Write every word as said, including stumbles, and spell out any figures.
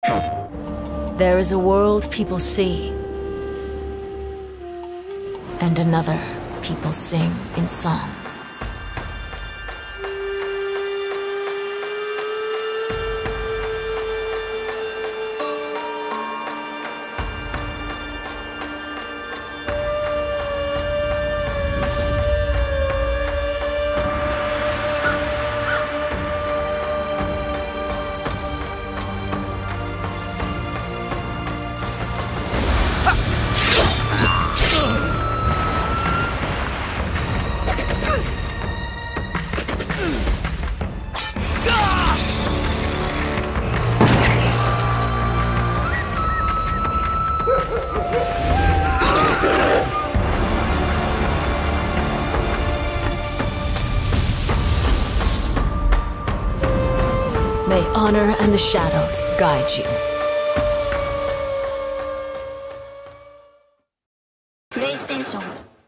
There is a world people see, and another people sing in song. May honor and the shadows guide you. PlayStation